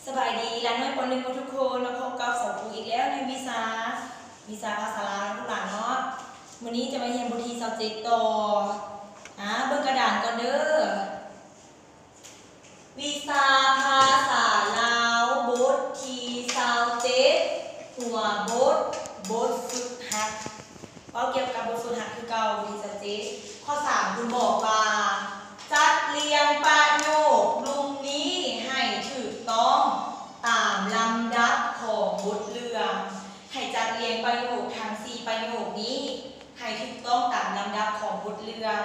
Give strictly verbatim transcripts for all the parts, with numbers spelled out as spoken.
สบายดีร้านน้อยปอนหนึ่งทุกคนเราพบกับสองครูอีกแล้วในวิชาวิชาภาษาลาวทุกหลานเนาะวันนี้จะมาเรียนบทที่สิบเจ็ดต่ออ่าเบิ่งกระดานก่อนเด้อวิชาภาษาลาวบทที่สิบเจ็ดหัวบทบทฝึกหัดก็เกี่ยวกับบทฝึกหัดคือเก่าบทที่สิบเจ็ดข้อสามคุณบอกว่าจัดเรียงประโยคลุมนี้ให้ถูกต้องตามลำดับของบทเรื่องให้จัดเรียงประโยคทั้งสี่ประโยคนี้ให้ถูกต้องตามลำดับของบทเรื่อง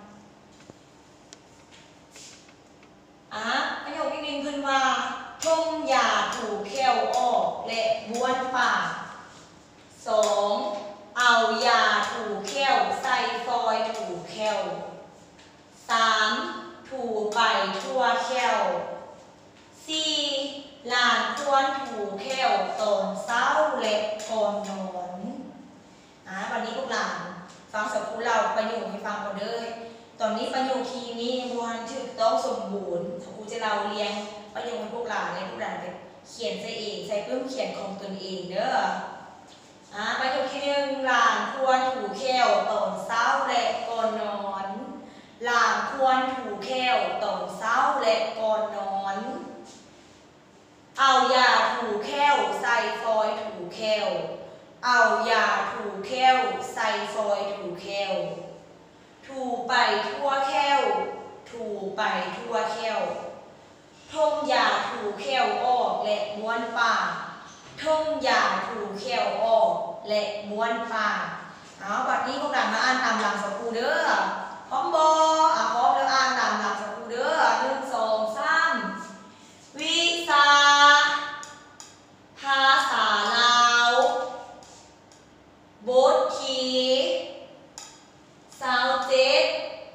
อ่ะประโยคที่หนึ่งคือว่าทมยาถูแควออกและบ้วนปากสองเอายาถูแควใส่ฟอยถูแควสามถูไปทั่วแควสี่หลานควรถูแควตอนเช้าและก่อนนอนอ่ะวันนี้พวกหลานฟังสักครู่เราประโยคให้ฟังก่อนเลยตอนนี้ประโยคทีนี้บวนถูกต้องสมบูรณ์สักครู่จะเราเรียงประโยคให้พวกหลานเลยพวกหลานไปเขียนใส่เองใส่เพิ่มเขียนของตนเองเด้ออ่ะประโยคที่หนึ่งหลานควรถูแควตอนเช้าและก่อนนอนหลานควรถูแควตอนเช้าและก่อนนอนเอายาถูแควใส่ฟอยถูแควเอายาถูแควใส่ฟอยถูแควถูไปทั่วแควถูไปทั่วแควทมยาถูแควออกและม้วนปากทมยาถูแควออกและม้วนปากเอาบัดนี้พวกเรามาอ่านตามหลังสักครู่เด้อพร้อมบออ่ะพร้อมแล้วอ่านตามหลังสักครู่เด้อหนึ่งสองสามวิชาภาษาลาวบทที่สิบเจ็ด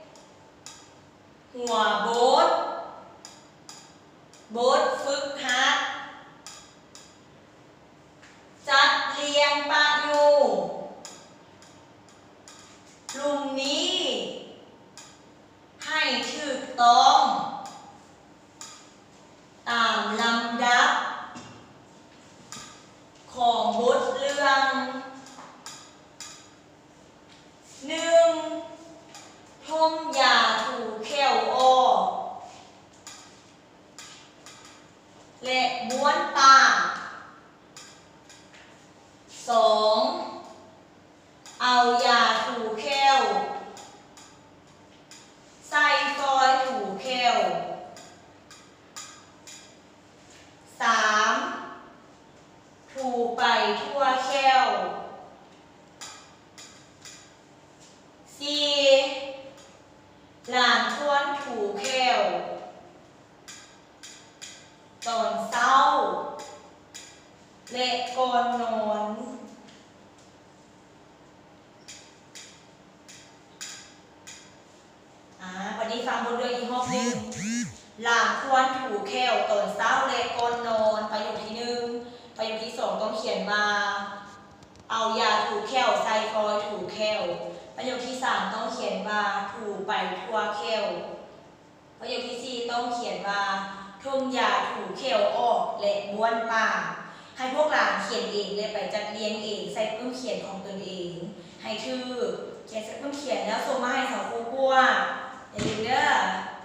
หัวบทบทฝึกหัดจัดเรียงประโยคกลุ่มนี้ให้ถูกต้องตามลำดับของบทเรื่องหนึ่งทมยาถูแควออกและม้วนปากสองเอายาถูแควใส่ฟอยถูแควสามถูไปทั่วแควสี่หลานควรถูแควตอนเช้าและก่อนนอนอ่าวันนี้ฟังบทเรื่องอีกรอบหนึ่งหลานควรถูแควตอนเช้าและก่อนนอนประโยคที่หนึ่งประโยคที่สองต้องเขียนมาเอายาถูแควใส่ฟอยถูแควประโยคที่สามต้องเขียนว่าถูไปทั่วแควประโยคที่สี่ต้องเขียนว่าทมยาถูแควออกและบ้วนปากให้พวกหลานเขียนเองเลยไปจัดเรียงเองใส่ปื้มเขียนของตนเองให้ถือเขียนใส่ปื้มเขียนแล้วส่งมาให้สาวครูกลัวอย่าลืมเด้อ